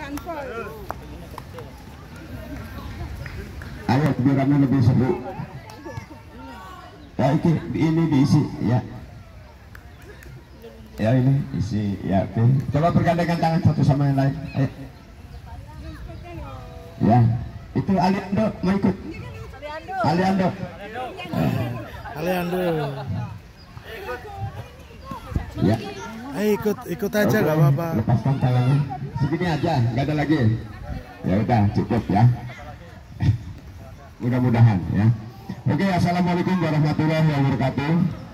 Ayo biarkan lebih seru. Ya ini diisi ya. Ya ini isi ya. Oke. Coba bergandengan tangan satu sama yang lain. Ayo. Ya. Itu Aliando mau ikut. Aliando. Aliando. Ya. Ayo ikut aja nggak apa-apa. Lepaskan tangannya. Segini aja, nggak ada lagi. Ya udah cukup ya. Mudah-mudahan ya. Oke, assalamualaikum warahmatullahi wabarakatuh.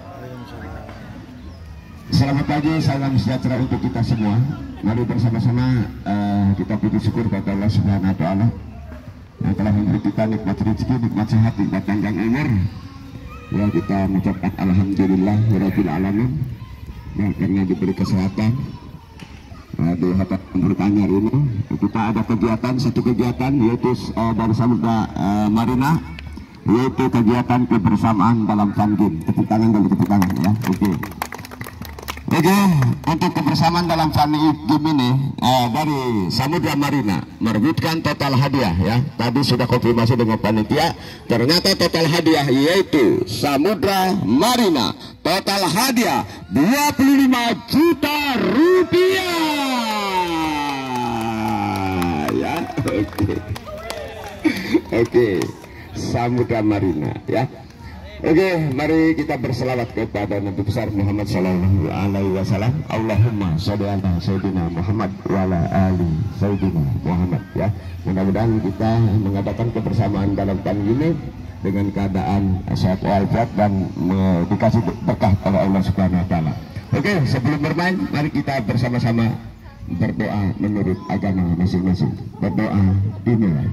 Selamat pagi, salam sejahtera untuk kita semua. Mari bersama-sama kita puji syukur kepada Allah Subhanahu wa Ta'ala yang telah memberi kita nikmat rezeki, nikmat sehat, nikmat panjang umur. Ya, kita mengucapkan alhamdulillahirabbil alamin. Ya, karena diberi kesehatan. Di hadapan bertanya ini kita ada satu kegiatan yaitu dari Samudra Marina, yaitu kegiatan kebersamaan dalam fun game. Tepuk tangan dulu, tepuk tangan ya. Oke, untuk kebersamaan dalam fun game ini dari Samudra Marina merebutkan total hadiah ya. Tadi sudah konfirmasi dengan panitia, ternyata total hadiah yaitu Samudra Marina total hadiah 25 juta rupiah ya. Oke. Samudra Marina ya. Oke, mari kita berselawat kepada Nabi besar Muhammad sallallahu alaihi wasallam. Allahumma sholli ala sayyidina Muhammad wa ala ali sayyidina Muhammad ya. Mudah-mudahan kita mengadakan kebersamaan dalam tahun ini dengan keadaan sehat walafiat dan dikasih berkah oleh Allah Subhanahu wa Ta'ala. Oke, sebelum bermain mari kita bersama-sama berdoa menurut agama masing-masing. Berdoa dimulai.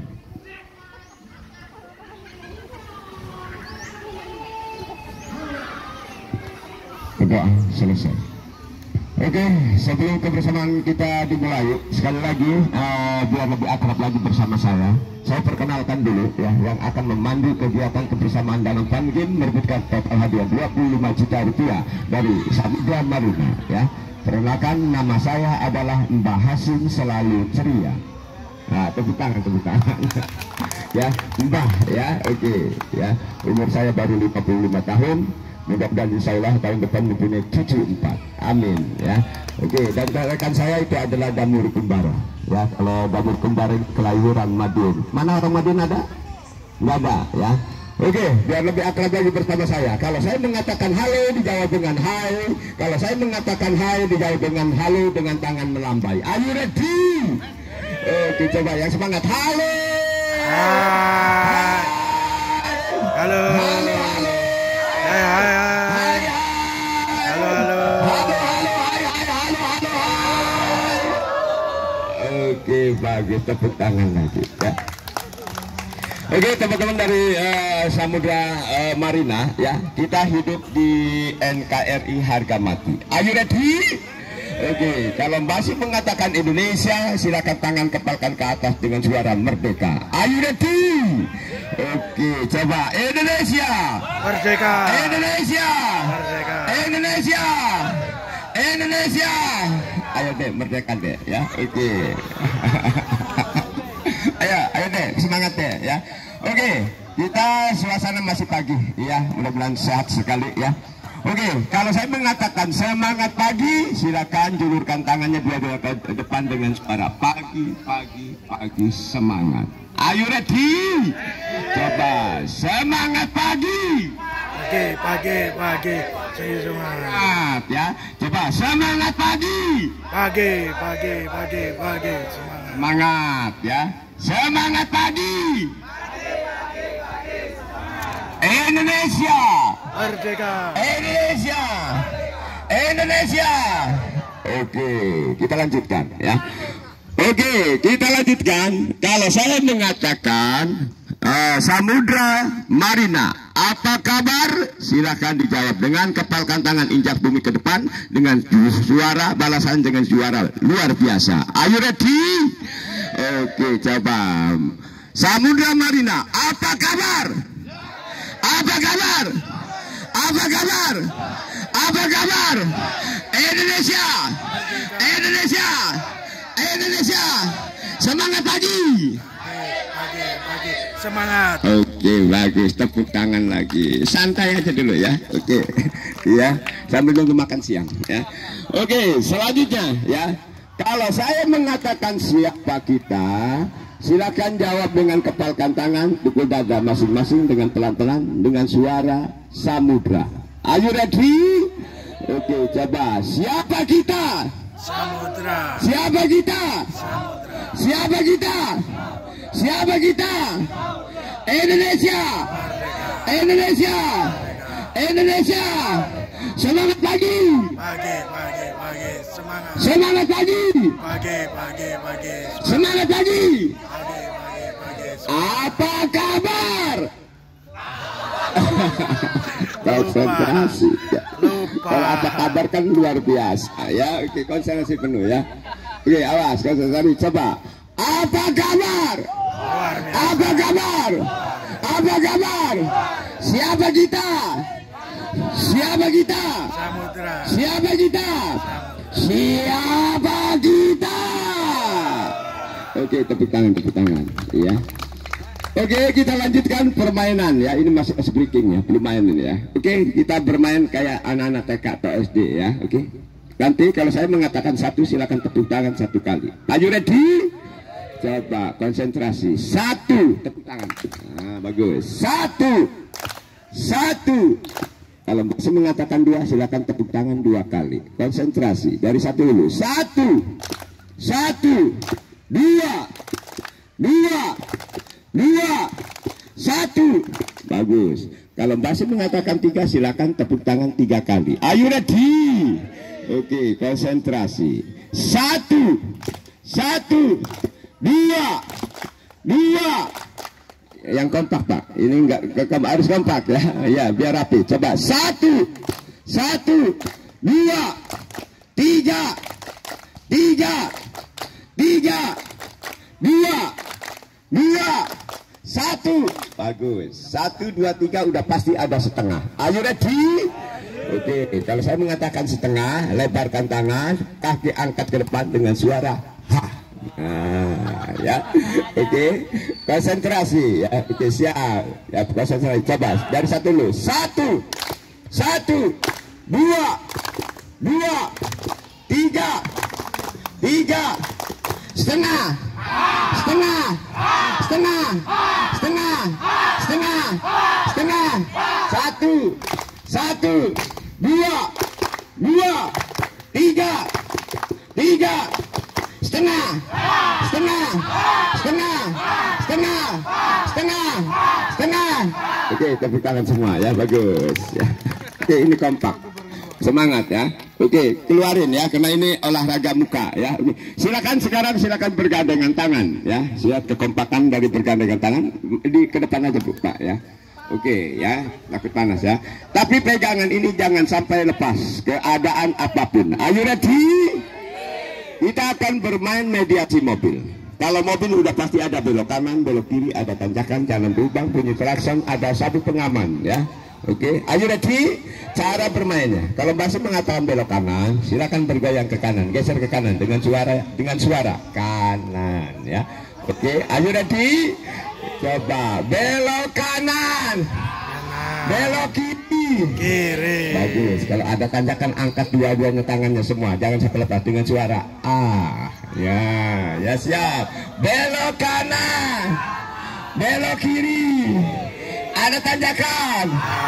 Berdoa selesai. Oke, sebelum kebersamaan kita dimulai, sekali lagi biar lebih akrab lagi bersama saya perkenalkan dulu ya yang akan memandu kegiatan kebersamaan dalam fun game merebutkan total hadiah 25 juta rupiah dari Samudra Marina ya. Perkenalkan, nama saya adalah Mbah Hasim Selalu Ceria. Nah, tepuk tangan ya, Mbah ya. Oke ya, umur saya baru 55 tahun. Mudah-mudahan insya Allah tahun depan mempunyai cucu 4. Amin ya. Oke, dan rekan saya itu adalah Damur Kumbara ya. Kalau Damur Kumbara kelahiran Madiun. Mana orang Madiun ada? Nggak ada ya. Oke, biar lebih akrab lagi bersama saya. Kalau saya mengatakan halo dijawab dengan hai. Kalau saya mengatakan hai dijawab dengan halo dengan tangan melambai. Are you ready? Oke, coba yang semangat. Halo. Hai. Halo. Halo. Hai, hai, hai. Halo, halo. Oke, bagus, tepuk tangan lagi ya. Oke, teman-teman dari Samudra Marina ya, kita hidup di NKRI harga mati. Are you ready? Oke, kalau masih mengatakan Indonesia, silakan tangan kepalkan ke atas dengan suara merdeka. Are you ready? Oke, coba Indonesia Merdeka. Indonesia Merdeka. Indonesia Indonesia. Ayo deh, merdeka deh ya. Oke. Ayo deh, semangat deh ya. Oke, kita suasana masih pagi ya, mudah-mudahan sehat sekali ya. Oke, kalau saya mengatakan semangat pagi, silakan julurkan tangannya dua-dua ke depan dengan suara pagi, pagi, pagi, semangat. Are you ready? Coba semangat pagi. Pagi. Saya semangat Ya, coba semangat pagi. Pagi. Semangat ya. Semangat pagi. Indonesia Merdeka. Indonesia. Oke, kita lanjutkan ya. Oke, kita lanjutkan. Kalau saya mengatakan Samudra Marina, apa kabar? Silakan dijawab dengan kepalkan tangan, injak bumi ke depan dengan suara balasan dengan suara luar biasa. Are you ready? Oke, coba Samudra Marina, apa kabar? Apa kabar? Apa kabar? Apa kabar? Indonesia. Indonesia. Indonesia. Semangat lagi. Pagi. Semangat. Oke, bagus. Tepuk tangan lagi. Santai aja dulu ya. Oke. Ya, sambil nunggu makan siang ya. Oke, selanjutnya ya. Kalau saya mengatakan siapa kita, silakan jawab dengan kepalkan tangan, pukul dada masing-masing dengan pelan-pelan dengan suara samudra. Are you ready? Oke, coba. Siapa kita? Samudra. Siapa kita? Samudra. Siapa kita? Siapa kita? Indonesia. Indonesia. Indonesia. Semangat pagi. Pagi. Semangat. Semangat pagi. Pagi. Semangat pagi. Pagi. Apa kabar? Konsentrasi. Lupa. Kalau apa kabar kan luar biasa ya. Oke, konsentrasi penuh ya. Oke, awas konsentrasi. Coba. Apa kabar? Luar biasa. Apa kabar? Apa kabar? Siapa kita? Siapa kita? Samudra. Siapa kita? Siapa kita? Oke, tepuk tangan ya. Oke, kita lanjutkan permainan ya. Ini masih breaking ya, belum main ini ya. Oke, kita bermain kayak anak-anak TK atau SD ya. Oke. Nanti kalau saya mengatakan satu, silakan tepuk tangan satu kali. Are you ready? Coba konsentrasi. Satu, tepuk tangan. Nah, bagus. Satu. Kalau masih mengatakan dua, silakan tepuk tangan dua kali. Konsentrasi dari satu dulu. Satu, dua, satu. Bagus. Kalau masih mengatakan tiga, silakan tepuk tangan tiga kali. Are you ready? Oke, konsentrasi. Satu, dua. Yang kompak Pak. Ini enggak harus kompak ya. Ya, biar rapi. Coba. Satu, dua, tiga, dua, satu. Bagus. 1, 2, 3 udah pasti ada setengah. Are you ready? Oke, kalau saya mengatakan setengah, lebarkan tangan, kaki angkat ke depan dengan suara ha. Nah, ya. Oke. Konsentrasi ya. Oke, siap. Ya, konsentrasi. Coba dari satu dulu. Satu, dua, tiga, setengah. Satu, dua, tiga, setengah. Oke, tepuk tangan semua ya, bagus ya. Oke, ini kompak. Semangat ya. Oke, keluarin ya, karena ini olahraga muka ya. Silakan bergandengan tangan ya. Lihat kekompakan dari bergandengan tangan di ke depan aja Bu Pak ya. Oke ya, takut panas ya. Tapi pegangan ini jangan sampai lepas keadaan apapun. Are you ready? Kita akan bermain mediasi mobil. Kalau mobil udah pasti ada belok kanan, belok kiri, ada tanjakan, jalan berlubang, bunyi klakson, ada satu pengaman ya. Oke, are you ready? Cara bermainnya, kalau masih mengatakan belok kanan, silakan bergoyang ke kanan, geser ke kanan dengan suara kanan ya. Oke, are you ready? Coba belok kanan, belok kiri. Bagus. Kalau ada tanjakan, angkat dua-duanya tangannya semua, jangan sampai lepas dengan suara ya siap. Belok kanan, belok kiri. Ada tanjakan,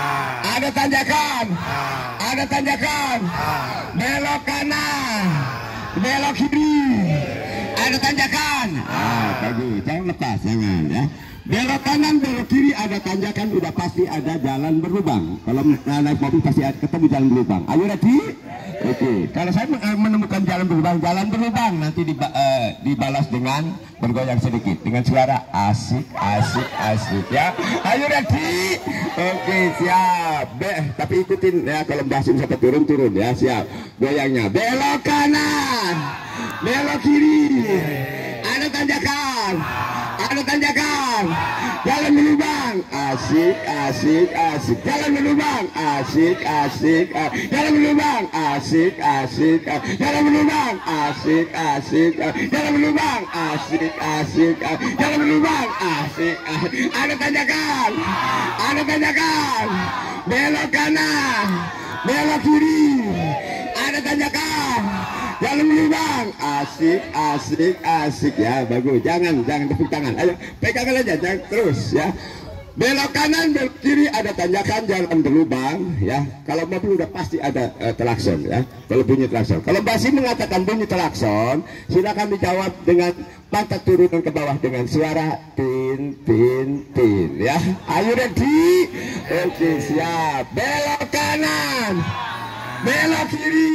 belok kanan, belok kiri, ada tanjakan. Bagus, jangan lepas, jangan ya. Belok kanan, belok kiri, ada tanjakan, udah pasti ada jalan berlubang. Kalau naik mobil pasti ketemu jalan berlubang. Ayo ready? Oke. Kalau saya menemukan jalan berlubang nanti dibalas dengan bergoyang sedikit dengan suara asik ya. Ayo ready? Oke, siap. Tapi ikutin ya, kalau basin sampai turun ya, siap. Goyangnya belok kanan, belok kiri, ada tanjakan, Ada tanjakan. Jalan berlubang. Asik, asik, asik. Jalan berlubang. Asik, asik. Jalan berlubang. Asik, asik. Jalan berlubang. Asik, asik. Jalan berlubang. Asik, asik. Jalan berlubang. Asik. Ada tanjakan. Ada tanjakan. Belok kanan. Belok kiri. Ada tanjakan. Jalan berlubang. Asik, asik, asik ya, bagus. Jangan tepuk tangan. Ayo, pegangan aja, jangan terus ya. Belok kanan, belok kiri ada tanjakan, jalan berlubang ya. Kalau mobil udah pasti ada klakson ya. Kalau bunyi klakson. Kalau masih mengatakan bunyi klakson, silakan dijawab dengan pantat turunan ke bawah dengan suara tin tin tin ya. Ayo ready? Oke, siap. Belok kanan. Belok kiri.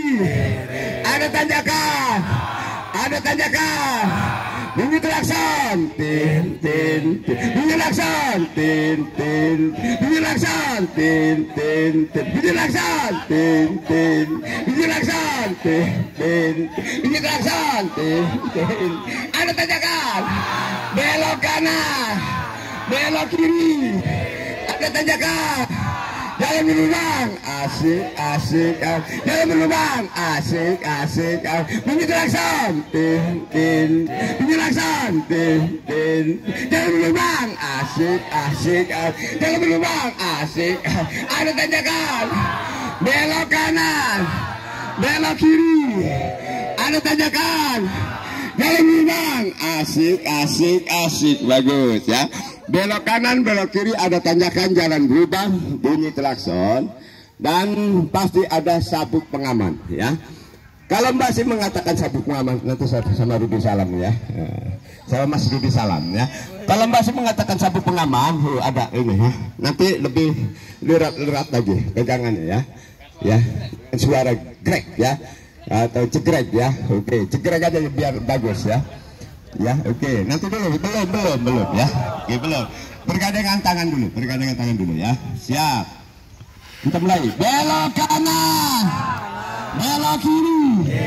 Ada tanjakan. Ada tanjakan. Bunyi klakson. Tin tin tin. Bunyi klakson. Tin tin. Bunyi klakson. Tin tin tin. Bunyi klakson. Tin tin. Bunyi klakson. Tin tin. Bunyi klakson. Tin tin. Ada tanjakan. Belok kanan. Belok kiri. Ada tanjakan. Jalan berlubang, asik, asik, jalan berlubang, asik, asik, bunyi klakson, tin, tin, bunyi klakson, tin, tin, jalan berlubang, asik, asik, jalan berlubang, asik, ada tanjakan, belok kanan, belok kiri, ada tanjakan, jalan berlubang, asik, asik, asik, bagus ya. Belok kanan, belok kiri ada tanjakan, jalan berlubang, bunyi klakson, dan pasti ada sabuk pengaman ya. Kalau masih mengatakan sabuk pengaman, nanti saya sama Rudi Salam ya. Saya Mas Rudi Salam ya. Kalau masih mengatakan sabuk pengaman, ada ini ya. Nanti lebih lerat lagi pegangannya ya. Ya, suara grek ya, atau cegrek ya. Oke, cegrek aja biar bagus ya. Ya, oke. Nanti dulu, belum ya. Oke, belum. Pergandengan tangan dulu ya. Siap. Kita mulai. Belok kanan. Belok kiri.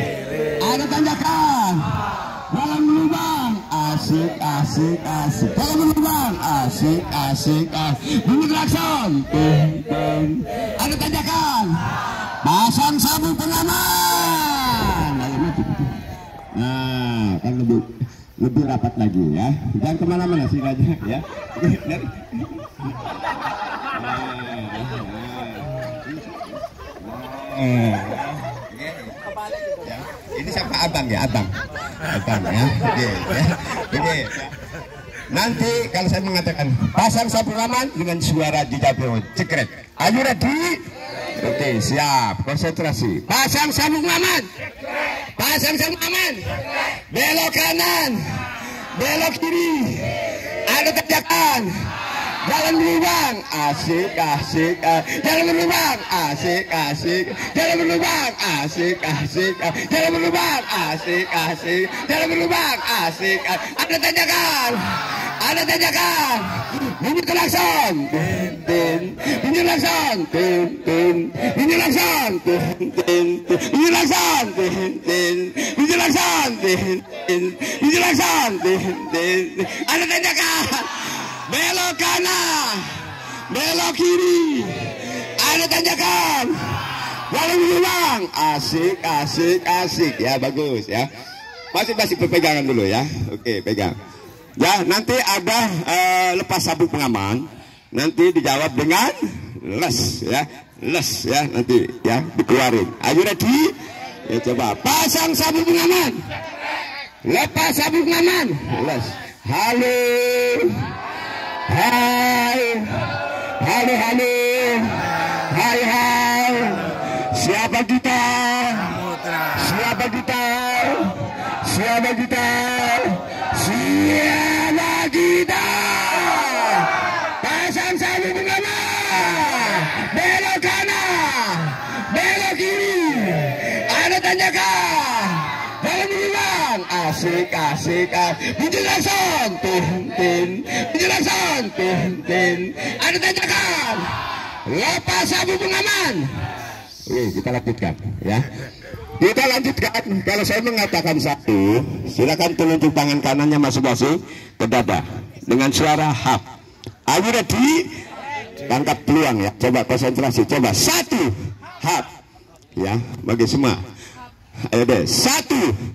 Ada tanjakan. Jalan berlubang. Asik, asik, asik. Jalan berlubang. Asik, asik, asik. Bunyi klakson. Tung, tung. Ada tanjakan. Pasang sabuk pengaman. Nah, kan lebih rapat lagi ya, jangan kemana-mana sih aja ya. Ini siapa abang ya, abang ya. Oke. Nanti kalau saya mengatakan pasang sabuk pengaman dengan suara dijawab cekrek. Are you ready? Oke, siap, konsentrasi. Pasang sabuk pengaman. Pasang sabuk pengaman. Belok kanan. Belok kiri. Ada tanjakan. Jalan berlubang. Asik, asik. Jalan berlubang. Asik, asik. Jalan berlubang. Asik, asik. Jalan berlubang. Asik, asik. Jalan berlubang. Asik. Ada tanjakan. Ada tanjakan. Bunyi klakson. Tin, tin. Bunyi klakson. Tin, tin. Bunyi klakson. Tin, tin. Bunyi klakson. Tin, tin. Bunyi klakson. Tin, tin. Bunyi klakson. Tin, tin. Ada tanjakan. Belok kanan. Belok kiri. Ada tanjakan. Jalan berlubang. Asik, asik, asik. Ya, bagus ya. Masih berpegangan dulu ya. Oke, pegang. Ya, nanti ada lepas sabuk pengaman, nanti dijawab dengan les ya, nanti ya dikeluarin. Ayo ready? Ya coba pasang sabuk pengaman, lepas sabuk pengaman, les. Halo, hai, halo, hai, siapa kita? Siapa kita? Siapa kita? Siapa kita? Pasang sabuk pengaman. Belok kanan. Belok kiri. Ada tanjakan. Jalan berlubang. Asik, asik, asik. Bunyi klakson. Tin, tin. Bunyi klakson. Tin, tin. Ada tanjakan. Lepas sabuk pengaman. Oke, kita lanjutkan ya. Kita lanjutkan. Kalau saya mengatakan satu, silakan telunjuk tangan kanannya masing-masing ke dada dengan suara hap. Are you ready? Tangkap peluang ya. Coba konsentrasi. Coba 1 hap. Ya, bagi semua. Ayo deh. 1.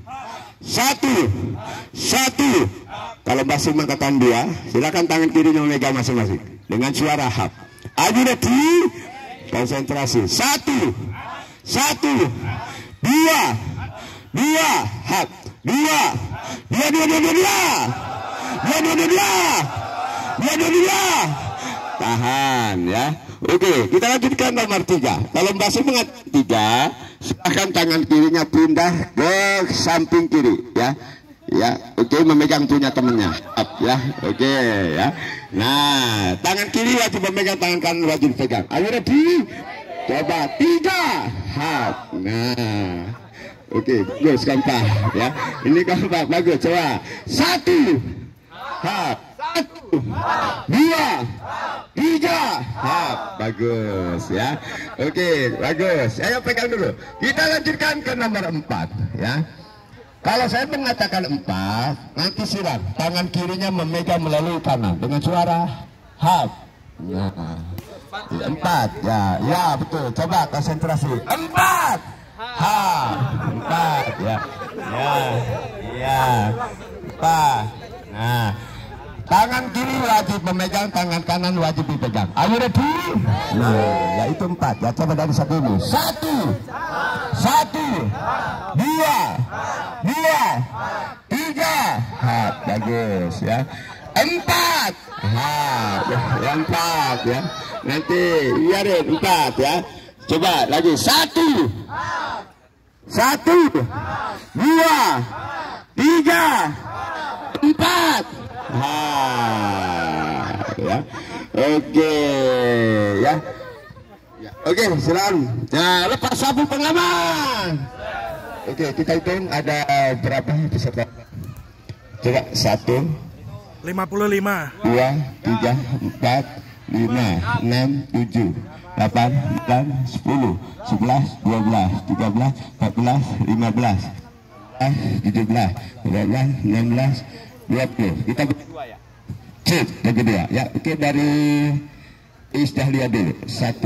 Kalau masing mengatakan 2, silakan tangan kirinya memegang masing-masing dengan suara hap. Are you ready? Konsentrasi. 1, 2 hap. 2. Tahan ya. Oke, kita lanjutkan nomor 3. Kalau masih mengatakan 3, silahkan tangan kirinya pindah ke samping kiri ya. Ya, oke, memegang punya temennya. Up ya. Oke ya. Nah, tangan kiri wajib memegang, tangan kanan wajib pegang. Are you ready? Coba 3 hap. Nah. Oke, bagus kompak ya. Ini kompak bagus. Coba 1 hap. 1, 2, 3 hap. Bagus ya. Oke, bagus. Ayo pegang dulu. Kita lanjutkan ke nomor 4 ya. Kalau saya mengatakan 4, nanti silang tangan kirinya memegang melalui kanan dengan suara hap. Nah, 4 ya. Ya, betul. Coba konsentrasi. 4 hap. 4 ya. Ya. 4. Nah, tangan kiri wajib memegang, tangan kanan wajib dipegang. Are you ready? Nah, ya itu 4 ya. Coba dari satu dulu. 1, 2, 3 hap. Bagus ya. 4 hap. Yang 4 ya. Nanti biarin 4 ya. Coba lagi. 1, 2, 3, 4 ya. Oke ya. Oke, silakan. Nah, lepas sabuk pengaman. Oke, kita hitung ada berapa peserta? Coba 1, 55. 2, 3, 4, 5, 6, 7, 8, 9, 10, 11, 12, 13, 14, 15, 17, 18, 19, 20. Kita berdua ya. Cip, berdua ya. Oke, dari Isdahlia dulu. 1.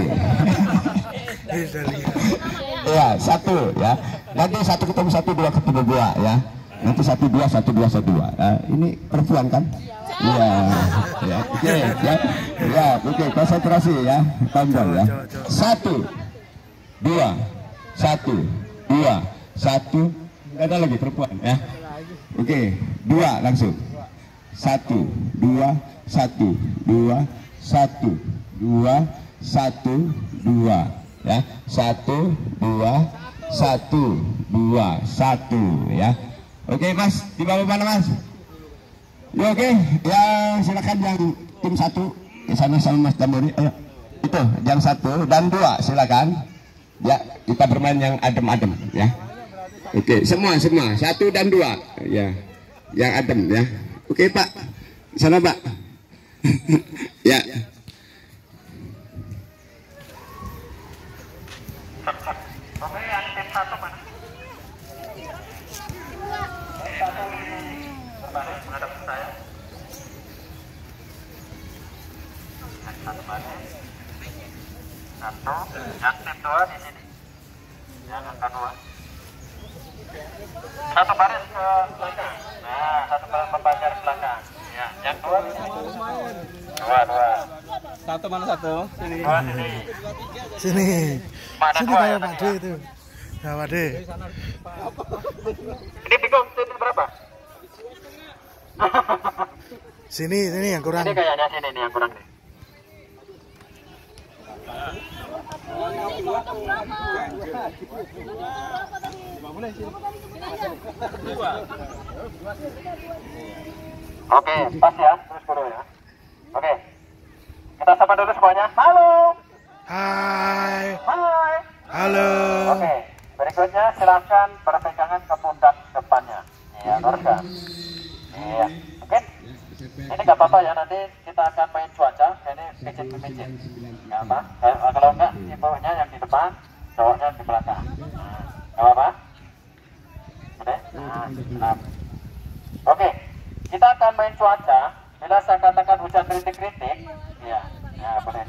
Ya, 1 ya. Nanti 1 ketemu 1, 2 ketemu 2 ya. Nanti 1, 2, 1, 2, 1, 2. Ini perempuan kan? Iya. Ya, oke ya. Ya, oke, konsentrasi ya. Tombol ya. 1, 2, 1, 2, 1. Enggak ada lagi perempuan ya. Oke, 2 langsung. 1, 2, 1, 2, 1, 2, 1, 2 ya. 1, 2, 1, 2, 1 ya. Oke Mas, di bawah mana Mas? Ya, oke, ya silakan yang tim 1 di sana sama Mas Damuri. Ayo, itu yang 1 dan 2 silakan. Ya, kita bermain yang adem-adem ya. Oke, semua 1 dan 2 ya, yang adem ya. Oke Pak, di sana Pak. Ya. Oke, yang tim 1 mana? Berbalik menghadap ke saya. Yang 1 mana? 1. Yang tim 2 di sini. Yang angka 2. 1 baris ke belakang. Nah, 1 baris membaca ke belakang. Ya, yang 2 di sini. 2. 1 mana 1? Sini. 2 sini. Sini. Mana Sini 2 ya? kayak Pak D itu. Ya Pak D. Ini bingung tim berapa? Sini yang kurang. Ini kayaknya sini nih yang kurang nih. Oke, pas ya, terus dulu ya. Oke, kita sapa dulu semuanya. Halo. Hai. Hai. Halo. Oke, berikutnya silahkan berpegangan ke pundak depannya. Iya, luruskan. Iya, oke. Ini nggak apa-apa ya, nanti kita akan main cuaca. Ini pijit-pijit. Nggak apa. Kalau enggak, ibunya yang di depan, cowoknya di belakang. Nggak apa-apa. Oke. Nah. Oke, kita akan main cuaca bila saya katakan hujan rintik-rintik, ya, ya boleh.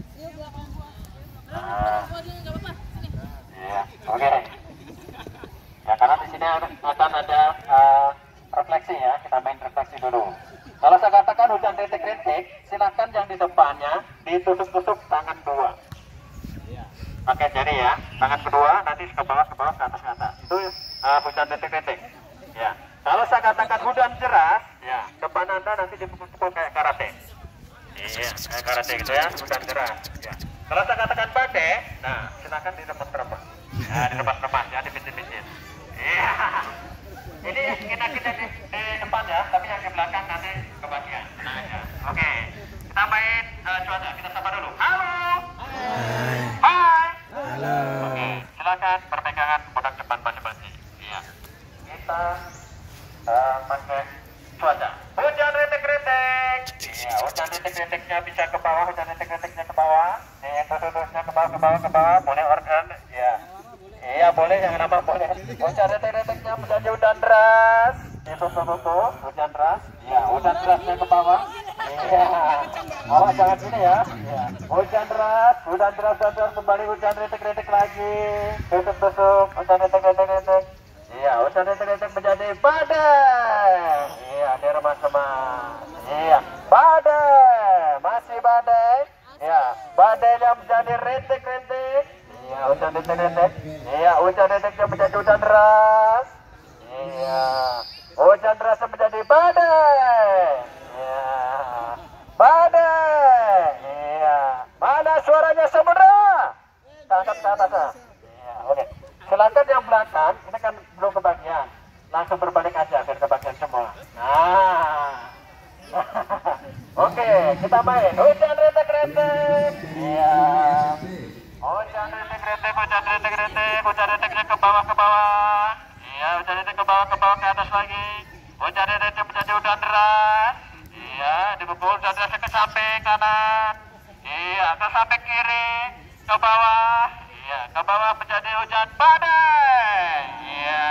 Ya, oke. Ya, karena di sini akan ada refleksi ya, kita main refleksi dulu. Kalau saya katakan hujan rintik-rintik, silakan yang di depannya ditusuk-tusuk tangan dua. Pakai jari ya, tangan kedua nanti ke bawah, ke atas. Itu hujan rintik-rintik. Ya, kalau saya katakan hujan deras, ya depan anda nanti dipukul kayak karate. Iya, kayak karate gitu ya, hujan deras. Ya. Kalau saya katakan badai, nah silakan diremas-remas. Ya, diremas-remas ya, dipicit-picit. Iya. Ini kita di depan ya, tapi yang di belakang nanti kebagian. Nah, ya. Oke, kita main cuaca. Kita sapa dulu. Halo. Hai. Halo. Oke, silakan berpegangan pundak depan masing-masing. Iya. Kita pakai cuaca. Hujan rintik-rintik. Iya, hujan rintik-rintiknya bisa ke bawah, hujan rintik-rintiknya ke bawah. Terusnya ke bawah, boleh organ. Ya. Iya, boleh, yang nama boleh. Hujan rintik-rintiknya menjadi hujan deras. Itu hujan deras. Iya, hujan derasnya ke bawah. Iya. Oh, jangan sini ya. Iya. Hujan deras kembali hujan rintik-rintik lagi. Tusuk-tusuk, hujan rintik-rintik. Iya, hujan rintik-rintik menjadi badai. Iya, diremas-remas. Iya, badai, masih badai. Iya, badainya menjadi rintik-rintik. Iya, hujan rintik-rintik. Iya, hujan rintiknya menjadi hujan deras. Iya, hujan derasnya menjadi badai. Iya, badai. Iya, mana suaranya Samudra? Tangkap ke atasnya. Iya, oke. Silakan yang belakang, ini kan belum kebagian. Langsung berbalik aja biar kebagian semua. Nah. Oke, kita main. Hujan rintik-rintik. Iya. Hujan rintik-rintik, hujan rintiknya ke bawah. Iya, hujan rintik ke bawah ke atas lagi. Hujan rintiknya menjadi hujan deras. Iya, dipukul hujan derasnya ke samping kanan. Iya, ke samping kiri, ke bawah. Iya, ke bawah menjadi hujan badai. Iya,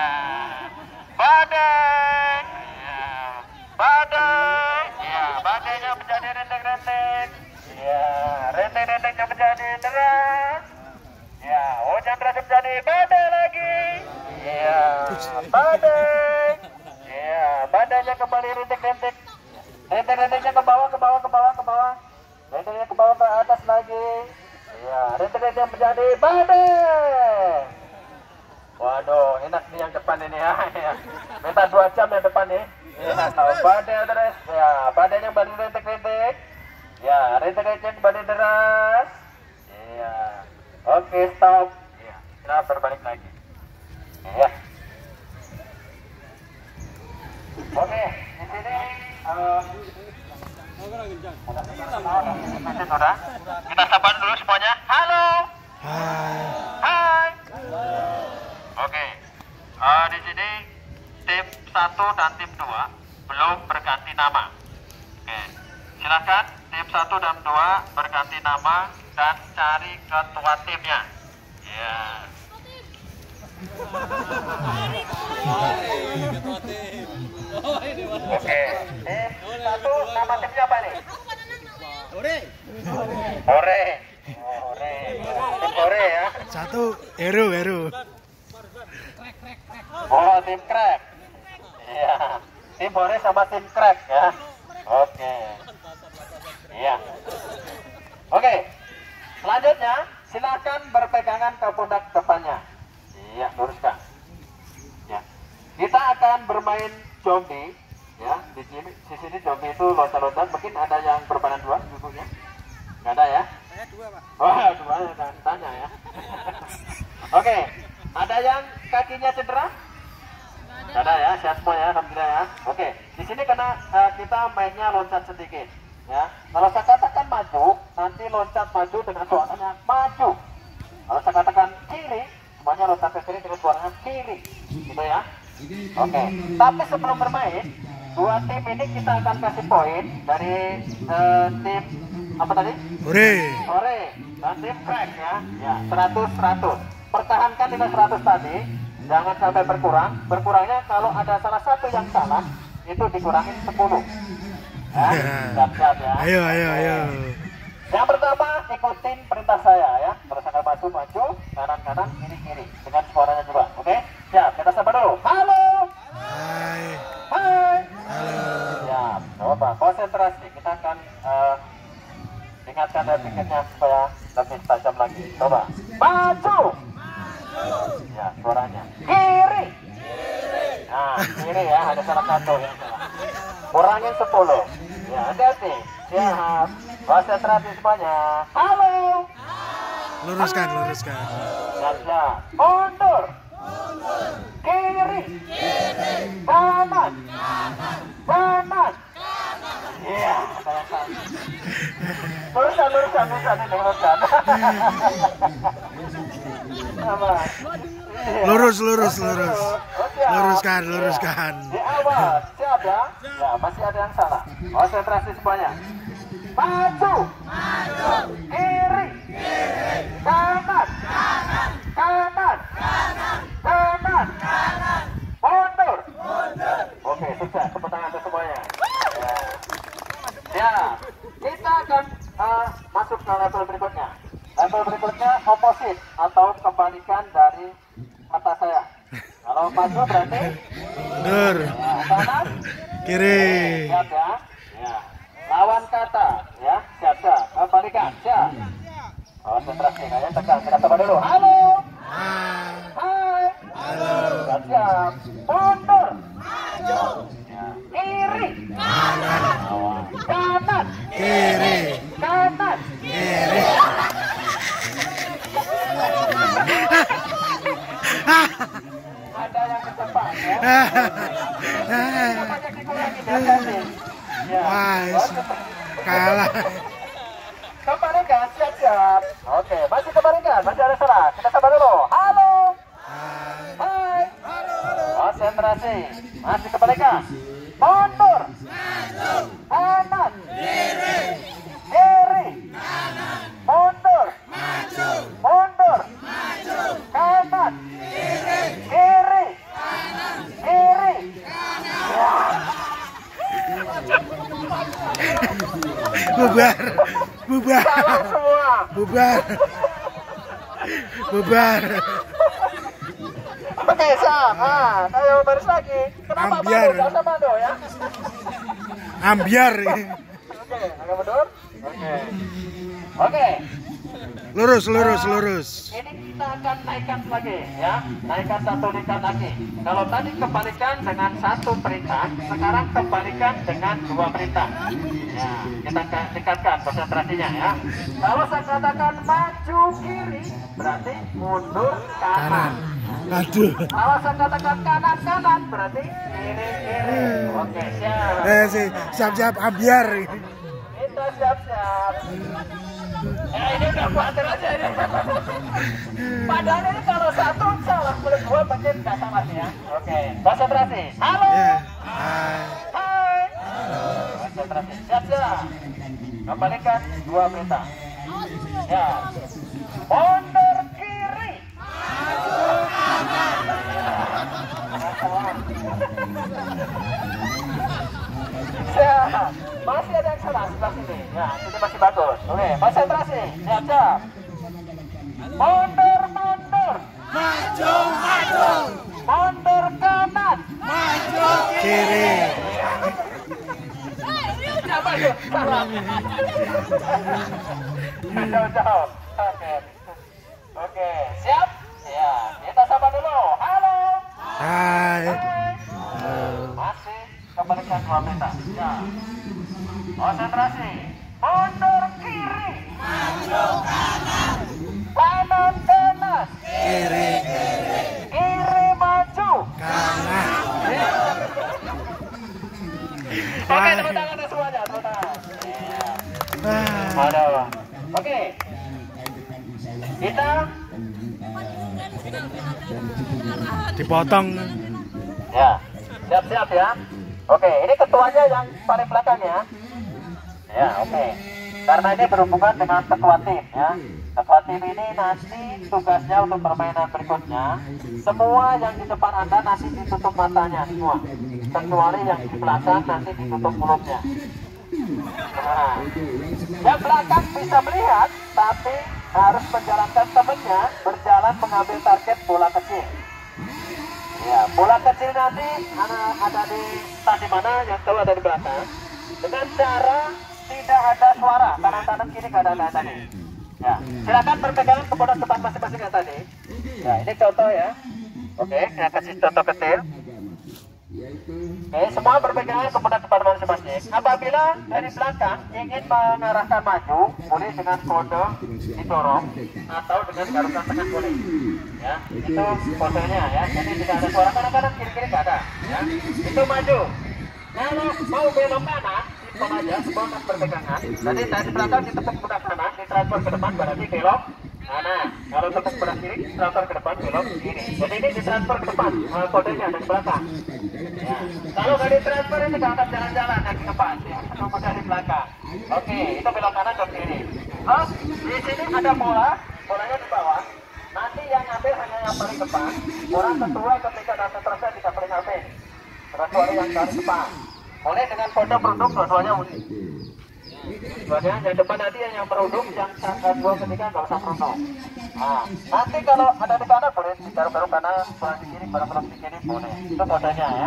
badai. Iya, badai. Iya, badainya menjadi rintik-rintik. Iya, rintik-rintiknya menjadi deras. Iya, hujan deras menjadi badai lagi. Iya, badai. Iya, badainya kembali rintik-rintik. Rintik-rintiknya ke bawah. Rintiknya ke bawah ke atas lagi. Iya, rintik-rintiknya menjadi badai. Waduh, enak nih yang depan ini ya. Minta 2 jam yang depan nih. Enak tahu badai terus. Ya, badainya kembali rintik-rintik. Ya, rintik-rintiknya kembali deras. Iya. Oke, stop. Iya, kita berbalik lagi. Iya. Oke, di sini sudah. Kita sapa dulu semuanya. Halo. Hai. Oke. Di sini tim 1 dan tim 2 belum berganti nama. Oke. Silakan tim 1 dan 2 berganti nama dan cari ketua timnya. Ya. Oke. Tim 1 nama timnya apa nih? Ore. Tim Ore ya. 1 Heru. Oh, tim Crack. Iya. Tim Ore sama tim Crack ya. Oke. Iya. Oke. Selanjutnya, silakan berpegangan ke pundak depannya. Iya, luruskan. Ya. Kita akan bermain zombie. Ya, di sini zombie itu loncat-loncat. Mungkin ada yang berbadan 2 ibunya? Nggak ada ya? Saya 2, Pak. Oh, 2 jangan tanya ya. Oke. Ada yang kakinya cedera? Nggak ada ya, sehat semua ya, alhamdulillah ya. Oke, di sini karena kita mainnya loncat sedikit. Ya, kalau saya katakan maju, nanti loncat maju dengan suaranya maju. Kalau saya katakan kiri, semuanya loncat ke kiri dengan suaranya kiri, gitu ya. Oke, tapi sebelum bermain, 2 tim ini kita akan kasih poin dari tim apa tadi? Ore dan tim Crack ya. Ya, 100. Pertahankan dengan 100 tadi, jangan sampai berkurang. Berkurangnya kalau ada salah satu yang salah, itu dikurangin 10. Siap-siap ya. Ayo, ayo, ayo. Yang pertama, ikutin perintah saya ya. Terus akan maju, kanan, kiri. Dengan suaranya juga, oke? Siap, kita sapa dulu. Halo. Hai. Hai. Halo. Siap, coba konsentrasi. Kita akan ingatkan dari pikirnya supaya lebih tajam lagi. Coba, maju. Ya, suaranya. Kiri. Nah, kiri ya, ada salah satu yang salah. Kurangin 10. Ya, hati-hati. Siap. Konsentrasi semuanya. Halo. Luruskan. Siap. Mundur. Kiri. Kanan. Iya, luruskan ini luruskan. Apa? Lurus. Oke. Luruskan. Di awal, siap ya? Ya, masih ada yang salah. Konsentrasi semuanya. Maju. Kiri. Kanan. Mundur. Oke, sukses. Tepuk tangan untuk semuanya. Ya, kita akan masuk ke level berikutnya. Level berikutnya oposit atau kebalikan dari kata saya. Kalau maju berarti Mundur. kanan, Kiri. siap ya. Ya. Lawan kata, ya. Siap. Kebalikan, siap. Konsentrasi, kayaknya tegang. Kita coba dulu. Halo. Hai. Siap. Mundur. Ya. Kiri. Kanan. Kiri. Ada yang ke depan ya. Banyak dikurangi hati-hati. Ya. Wah, kalah. Kebalikan, siap. Oke, masih kebalikan, masih ada salah. Kita sabar dulu. Halo. Hai. Konsentrasi. Masih kebalikan. Mundur. Kanan. Kiri. Mundur. Kanan. Kiri. Bubar. Salah semua. Bubar. Oke, siap. Ayo baris lagi. Kenapa Ambiar. Gak usah bantu ya. Ambiar. Oke, agak mundur. Oke. Lurus. Ini kita akan naikkan lagi ya. Naikkan satu tingkat lagi. Kalau tadi kebalikan dengan satu perintah, sekarang kebalikan dengan 2 perintah. Ya, kita tingkatkan konsentrasinya ya. Kalau saya katakan maju kiri, berarti mundur kanan. Aduh. Kalau saya katakan kanan, berarti kiri. Oke, siap. Siap ambiar. Kita siap. Ini udah khawatir aja ini. Padahal ini kalau satu salah, boleh 2 makin gak salah ya. Oke, konsentrasi. Halo. Hai. Konsentrasi. Siap. Kembalikan 2 perintah. Ya. Mundur kiri. Siap. Masih ada yang salah sebelah sini. Ya, ini masih bagus. Oke, konsentrasi. Siap. Mundur. Maju. Mundur kanan. Kiri. Salah. Jauh. Oke, siap? Ya, kita sapa dulu. Halo. Hai. Masih kembalikan 2 perintah. Ya. Konsentrasi. Mundur kiri. Kanan. Kiri. Kiri maju. Kanan. Oke, tepuk tangan semuanya. Tepuk tangan. Iya. Ada. Oke. Kita Dipotong. ya, siap ya. Oke, ini ketuanya yang paling belakang ya. Ya, oke. Karena ini berhubungan dengan ketua tim ya. Ketua tim ini nanti tugasnya untuk permainan berikutnya. Semua yang di depan Anda nanti ditutup matanya semua. Kecuali yang di belakang nanti ditutup mulutnya. Nah, yang belakang bisa melihat, tapi harus menjalankan temennya berjalan mengambil target bola kecil. Ya, bola kecil nanti ada di tadi mana yang tahu ada di belakang. Dengan cara tidak ada suara, kanan kiri nggak ada tadi. Ya, silakan berpegangan kepada tempat masing-masing yang tadi. Ya, ini contoh ya. Oke, saya kasih contoh kecil. Oke, semua berpegangan kepada tempat masing-masing. Apabila dari belakang ingin mengarahkan maju, boleh dengan kode didorong atau dengan garukan tekan boleh. Ya, itu kodenya ya. Jadi tidak ada suara kanan kiri nggak ada. Ya, itu maju. Kalau mau belok kanan, simpel aja, semua akan berpegangan. Jadi dari belakang ditepuk sebelah kanan, ditransfer ke depan, berarti belok kanan. Kalau tepuk sebelah kiri, transfer ke depan, belok kiri. Jadi ini ditransfer ke depan, kodenya dari belakang. Ya. Kalau nggak ditransfer itu nggak akan jalan-jalan ke depan, ya. Tunggu dari belakang. Oke, itu belok kanan ke kiri. Terus di sini ada bola, bolanya di bawah. Nanti yang ngambil hanya yang paling depan. Orang kedua ketika dan seterusnya bisa paling habis. Kecuali yang dari depan. Boleh dengan kode produk dua-duanya boleh. Dua-duanya yang depan nanti yang produk, yang dua ketiga nggak usah produk. Nah, nanti kalau ada di kanan boleh ditaruh kanan, kurang di kiri, kurang di kiri boleh. Itu kodenya ya.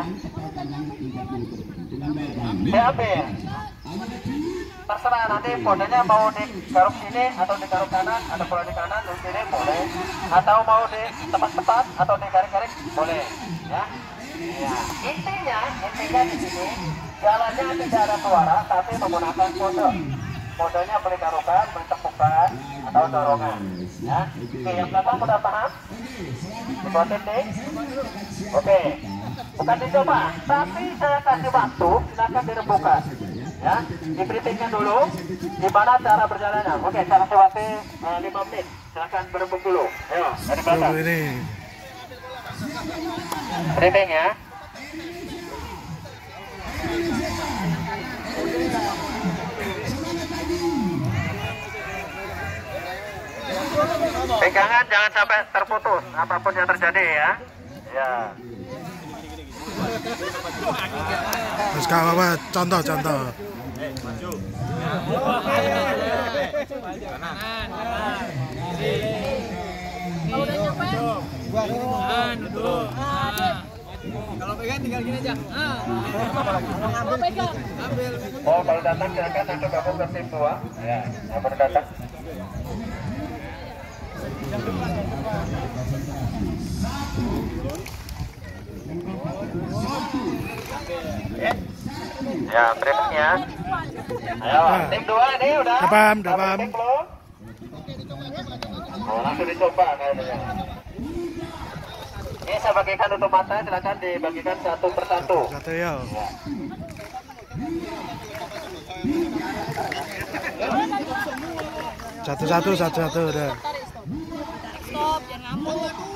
Diambil. Terserah nanti kodenya mau ditaruh sini atau ditaruh kanan, ada bola di kanan, di kiri boleh. Atau mau di tempat-tempat atau di garis-garis boleh. Ya. Ya, intinya di sini jalannya tidak ada suara tapi menggunakan kode. Kodenya boleh garukan, boleh tepukan atau dorongan. Ya, oke, yang belakang sudah paham? Dibuat titik. Oke, bukan dicoba, tapi saya kasih waktu, silakan dirembukan. Ya, dibriefingkan dulu gimana cara berjalannya. Oke, saya kasih waktu 5 menit. Silakan berembuk dulu. Ayo, dari belakang. Briefing ya. Pegangan jangan sampai terputus apapun yang terjadi ya. Ya. Terus apa? Contoh. Maju. Kalau udah nyampe, kalau pegang tinggal gini aja. Kalau pegang, ambil. Oh, kalau datang silakan langsung gabung ke tim 2. Ya, yang baru datang. Ya, briefingnya. Ayo, tim 2 ini udah. Udah paham. Oh, langsung dicoba kayaknya. Ini saya bagikan untuk mata, silakan dibagikan satu persatu. Satu ya. Satu udah. Stop, jangan ngambek.